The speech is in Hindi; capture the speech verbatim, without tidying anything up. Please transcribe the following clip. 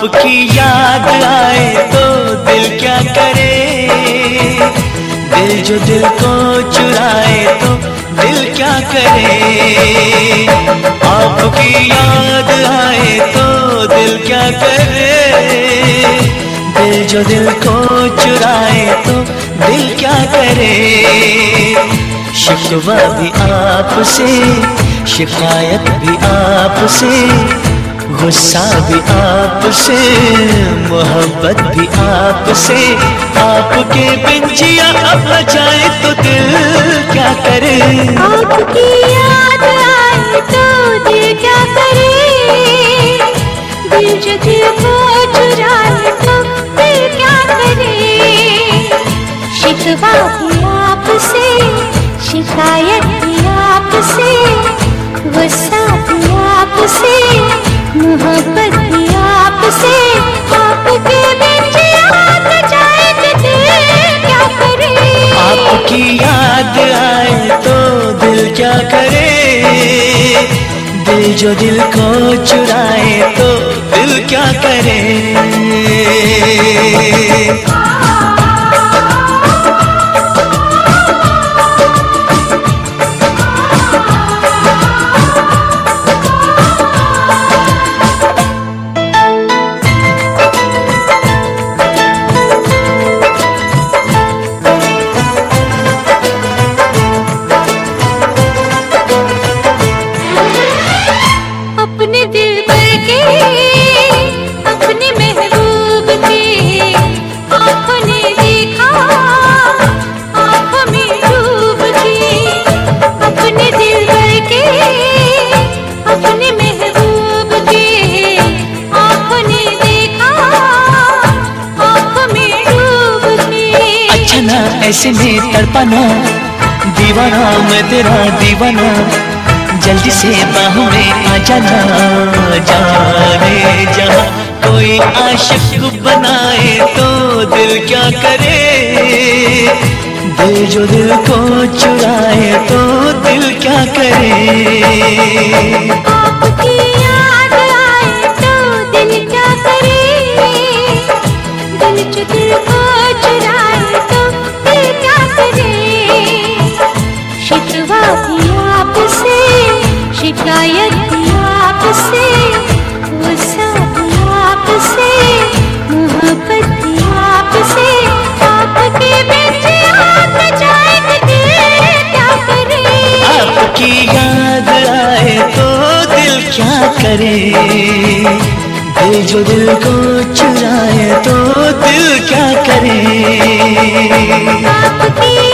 आपकी याद आए तो दिल क्या करे, दिल जो दिल को चुराए तो दिल क्या करे। आपकी याद आए तो दिल क्या करे, दिल जो दिल को चुराए तो दिल क्या करे। शिकवा भी आपसे, शिकायत भी आपसे, गुस्सा भी आपसे, मोहब्बत भी आपसे। आपके बिन जिया अब न जाए तो दिल क्या करे। आपकी याद आए तो दिल क्या करे, दिल जो दिल को चुराए तो दिल क्या करे। शिकवा भी आपसे, शिकायत भी आपसे, गुस्सा भी आपसे, मोहब्बत भी आपसे। आपके बिन जिया न जाए तो दिल क्या करे। आपकी याद आए तो दिल क्या करे, दिल जो दिल को चुराए तो दिल क्या करे। अपने दिल भर के, अपने महबूब के आँखों ने देखा, आँखों में डूब के। अपने दिल भर के, अपने महबूब के आँखों ने देखा, आँखों में डूब के। अच्छा ना ऐसे में तड़पाना, दीवाना मैं तेरा दीवाना, जल्दी से बाहों में आ जाना। जाने जहाँ कोई आशिक बनाए तो दिल क्या करे, दिल जो दिल को चुराए तो दिल क्या करे। आपकी याद आए तो दिल क्या करे, दिल जो दिल को चुराए तो दिल क्या करे। शिकवा भी आपसे, शिकायत भी आपसे, गुस्सा भी आपसे, मोहब्बत भी आपसे। आपके बिन जिया न जाए तो दिल क्या करे। आपकी याद आए तो दिल क्या करे, दिल जो दिल को चुराए तो दिल क्या करे। आपकी